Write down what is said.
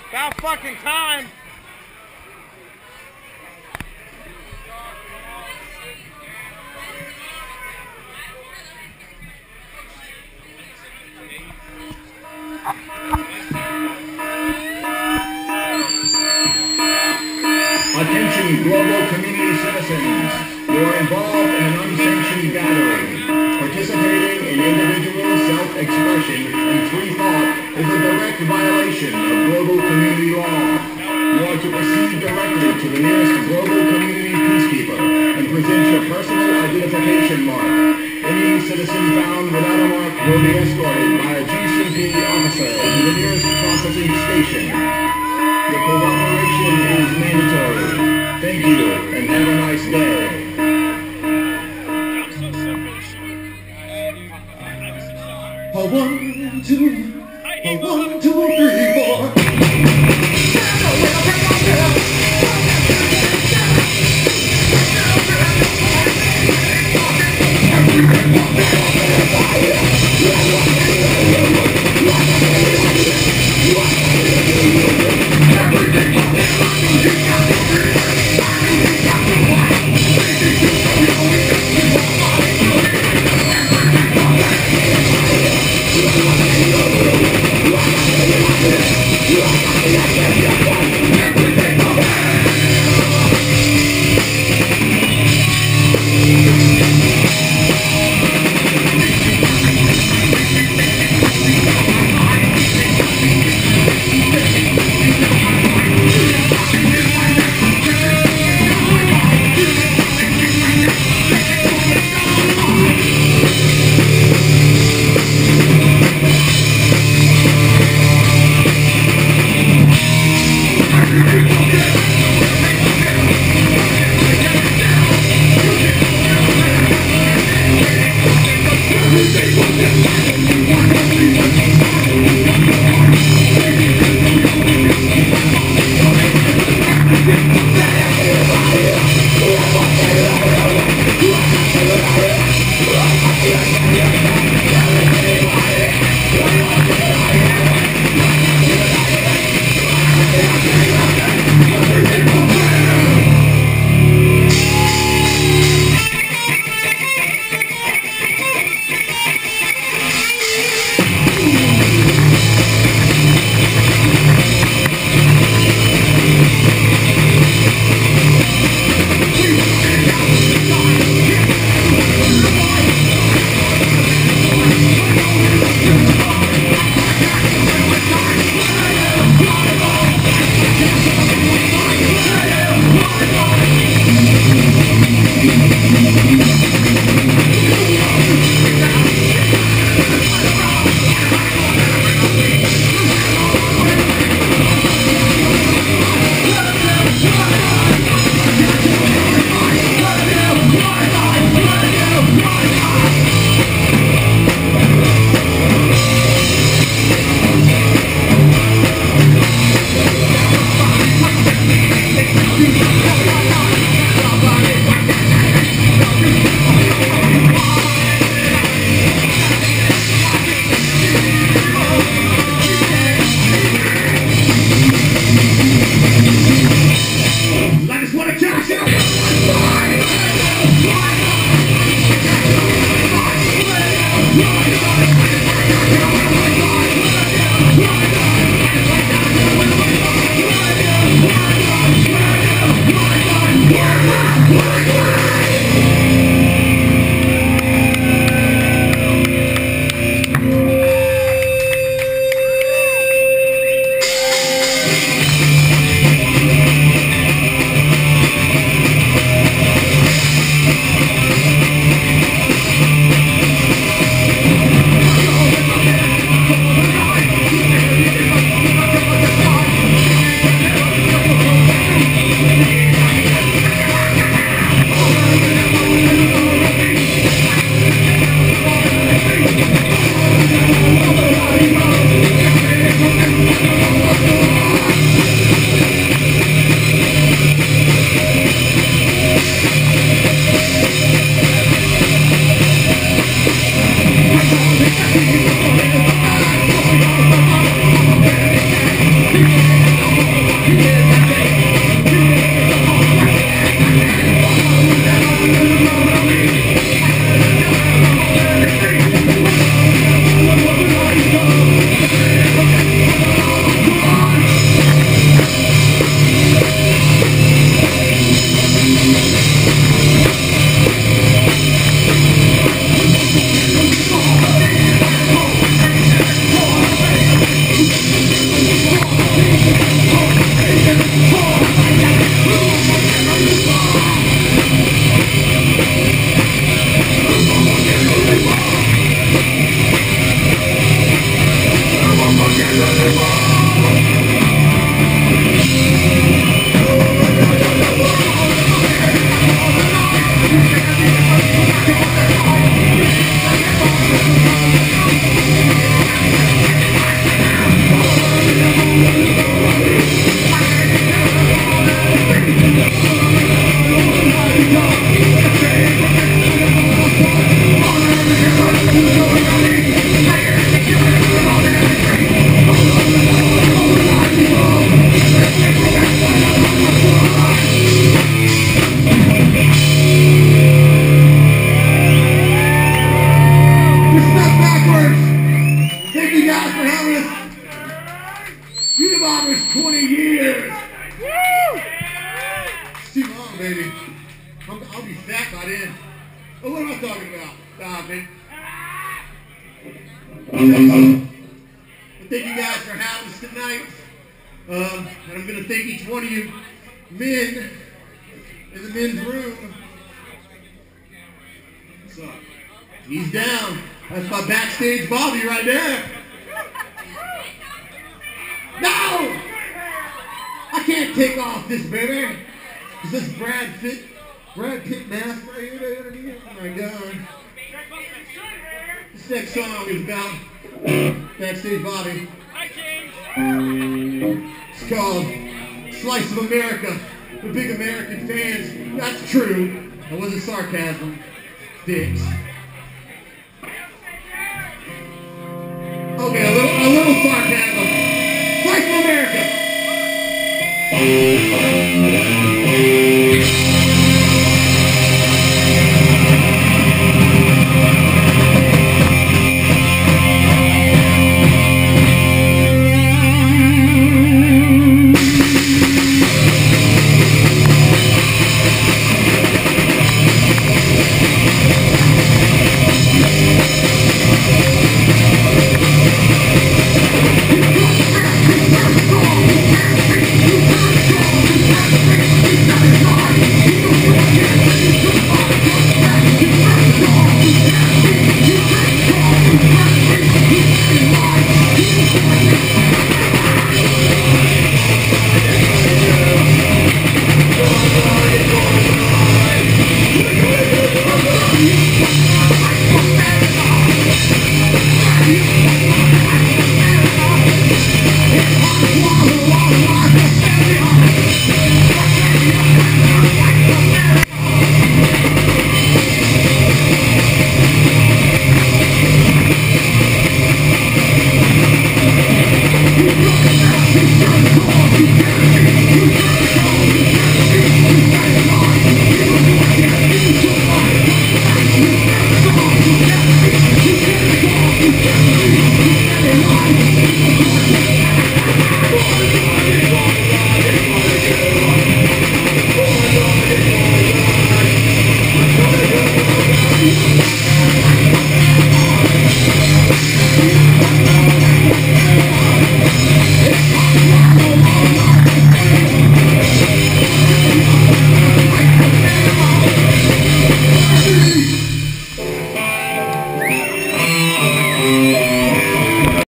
About fucking time. Attention global community citizens. You are involved in an unsanctioned gathering. Participating in individual self-expression and free thought is a direct violation of global community law. You are to proceed directly to the nearest global community peacekeeper and present your personal identification mark. Any citizen found without a mark will be escorted by a GCP officer to the nearest processing station. Your cooperation is mandatory. Thank you, and have a nice day. A 1, 2, a 1, 2, 3, 4. guys for having us. Unabomber's 20 years. Woo! It's too long, baby. I'll be fat by then. Oh, what am I talking about? Stop it. Thank you guys for having us tonight. And I'm going to thank each one of you men in the men's room. What's up? He's down. That's my backstage Bobby right there. No! I can't take off this, baby. Is this Brad Pitt mask right here underneath? Oh my God. This next song is about backstage Bobby. It's called Slice of America. The big American fans. That's true. That wasn't sarcasm. Dicks. Okay, a little sarcasm. Slice of America.